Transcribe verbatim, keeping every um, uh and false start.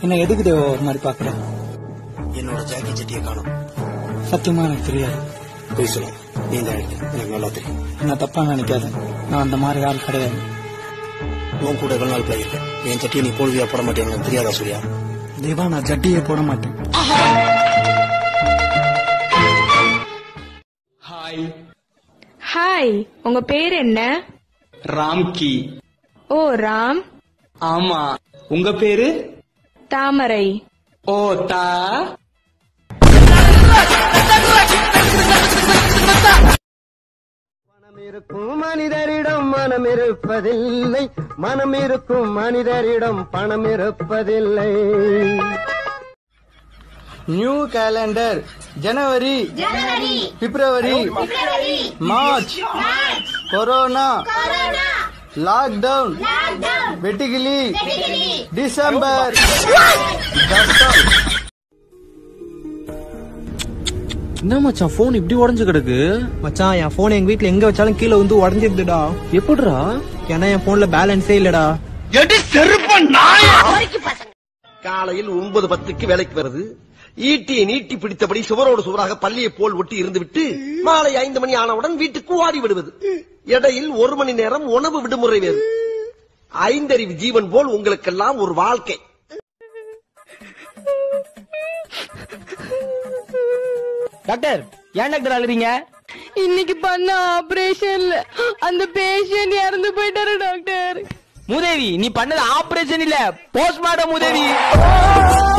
என்ன எதுக்கு தேவ ஒரு மாதிரி பாக்குற? என்னோட ஜாக்கி சட்டியை காணும். சத்தியமா எனக்கு தெரியாது. போய் சொல்ல, நீ தான் எடுத்த, எனக்கு நல்லா தெரியும். என்ன தப்பா நினைக்காத, நான் அந்த மாதிரி ஆள் கிடையாது. உன் கூட எவ்வளவு நாள் பழகிருக்கேன். என் சட்டியை நீ போடுவியா போட மாட்டேன் எனக்கு தெரியாதா சூர்யா? தேவா, நான் சட்டியே போட மாட்டேன். ஹாய். ஹாய், உங்க பேர் என்ன? ராம்கி. ஓ ராம். ஆமா, உங்க பேரு? தாமரை. ஓ தா. மனம் இருக்கும் மனிதரிடம் மனம் இருப்பதில்லை, மனம் இருக்கும் மனிதரிடம் பணம் இருப்பதில்லை. New calendar. ஜனவரி, பிப்ரவரி, மார்ச், கொரோனா, லாக்டவுன், வெட்டிகிளி, டிசம்பர். என்ன மச்சான் போன் இப்படி உடஞ்சு கிடக்கு? மச்சான், என் போன் எங்க வீட்டுல எங்க வச்சாலும் கீழே வந்து உடஞ்சிருதுடா. எப்படிடா? ஏன்னா என் போன்ல பேலன்ஸே இல்லடா. காலையில் ஒன்பது பத்துக்கு வேலைக்கு வருது. ஈட்டியை நீட்டி பிடித்தபடி சுவரோடு சுவராக பள்ளியை போல் ஒட்டி இருந்துவிட்டு மாலை ஐந்து மணி ஆனவுடன் வீட்டுக்கு ஓடி விடுவது. இடையில் ஒரு மணி நேரம் உணவு விடுமுறை வேறு. ஐந்தறிவு ஜீவன் போல் உங்களுக்கெல்லாம் ஒரு வாழ்க்கை. டாக்டர், ஏன் டாக்டர் அழுறீங்க? இன்னைக்கு பண்ண ஆபரேஷன்ல அந்த பேஷண்ட் இறந்து போயிட்டாரு டாக்டர். மூதேவி, நீ பண்ணது ஆபரேஷன் இல்ல, போஸ்ட்மார்டம் மூதேவி.